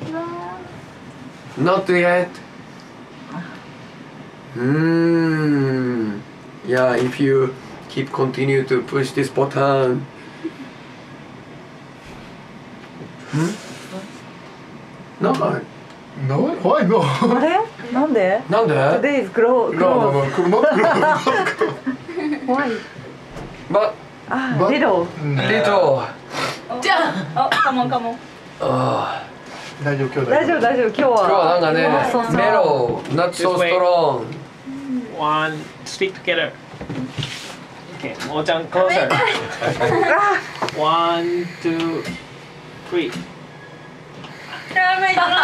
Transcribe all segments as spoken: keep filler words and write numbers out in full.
Not yet. Hmm. Yeah, if you keep continue to push this button. Hmm? なんか No? Why no? あれなんでなんで Today is grow, No, no, no, grow. not grow. Why? But あ、 But- little. little. じゃあ、カモンカモン。 あ大丈夫、今日大丈夫大丈夫今日は。 今日はなんかね、 そうそうメロ、not so strong. One, stick together. Okay, Mo-chan closer. One, two, three. ダメだ。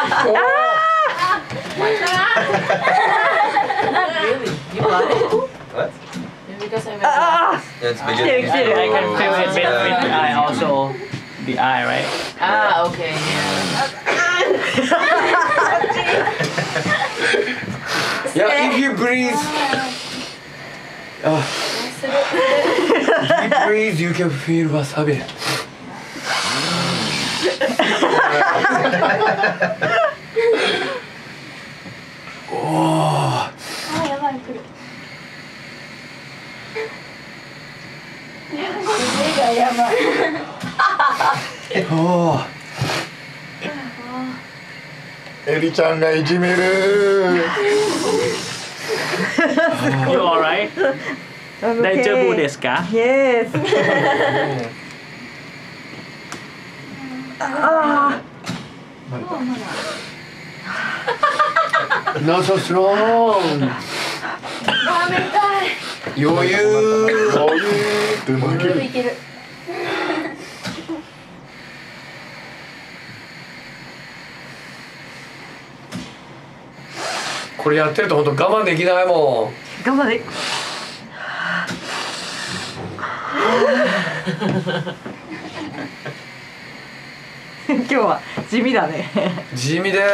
Really? You got it? What? Because I went あ Yeah, it's 来てる来て I る。 can feel it with, with the eye also. The eye, right? Ah, okay, yeah. Yeah, if you breathe, uh, if you breathe, you can feel wasabi. Oh, あ、やばい、来る。目がやばい。 oh. エリちゃんがいじめる。 You alright? I'm okay. 大丈夫ですか? Yes. あ Not so strong. ダメだい。 余裕。 そういうって負ける。 いける。 これやってると本当我慢できないもん。 ー頑張れ。今日は地味だね。 地味です。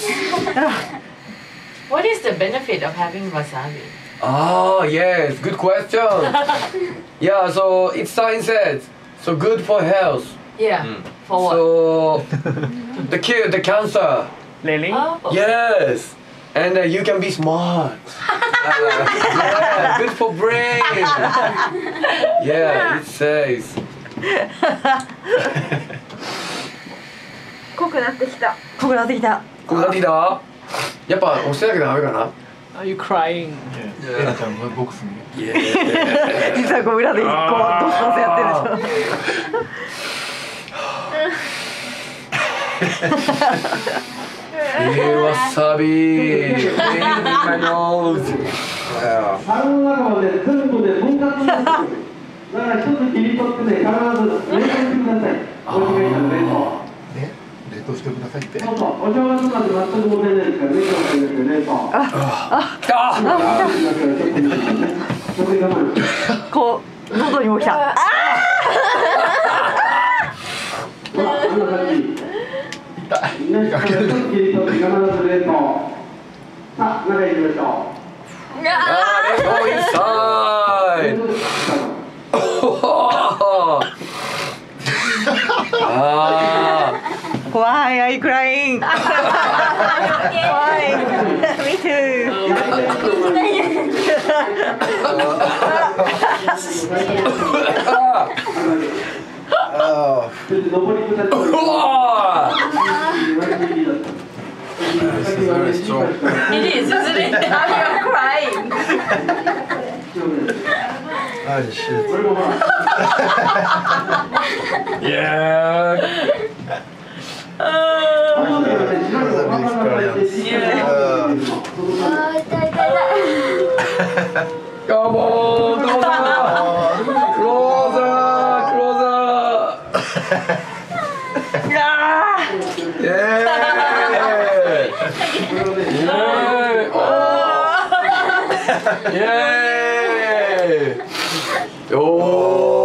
What is the benefit of having wasabi? Ah, yes, good question. Yeah, so it's science says so good for health. Yeah. For what? So the cure the cancer. Really? Oh. Yes, and uh, you can be smart. Uh, yeah, good for brain. Yeah, it says. 濃くなってきた。濃くなってきた。 これ何だ？やっぱ押してなきゃダメかな。 Are you crying? エリちゃんボックスに。 イエーイ。 実はこう裏でこうドスコンやってるでしえー、わさび。in my nose. 皿の中まで全部で分割になってくる。だから一つ切り取ってね、必ず冷凍してください。お願いします、冷凍。 ね、冷凍してくださいって。 そうそう、お正月まで全く問題ないですから、冷凍してください、冷凍。 あ、 それ我慢。 ょ。こう喉にも来た。あほら、こんな感じ。ね、一つ切り取って必ず冷凍。さあ、中へ行きましょう。 let's go inside. Ah. Why are you crying? Why? Me too. Oh. それで上り下り。 Very strong. It is, isn't it? Now you're crying. Ah, shit. Yeah. Come on, closer, closer. Yeah. Yeah. Yeah. Oh.